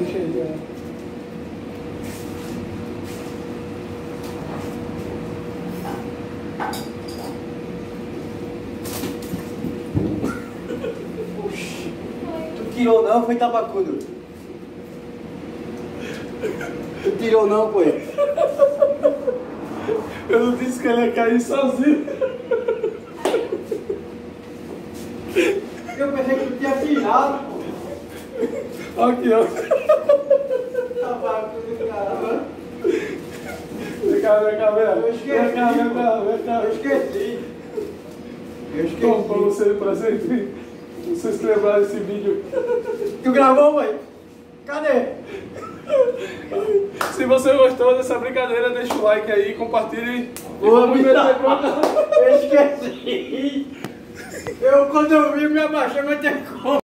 chegar. Tu tirou não, foi tabacudo. Tu tirou não, pô. Eu não disse que ele ia cair sozinho. Eu pensei que tu tinha tirado, pô. Aqui, ó. Tabacudo, caramba. Vem cá, velho. Eu esqueci. Vem cá. Eu esqueci. Toma pra você de presente. Vocês que lembraram desse vídeo. Tu gravou, mãe? Cadê? Se você gostou dessa brincadeira, deixa o like aí, compartilhe. Eu esqueci. Quando eu vi, me abaixei, mas tem como.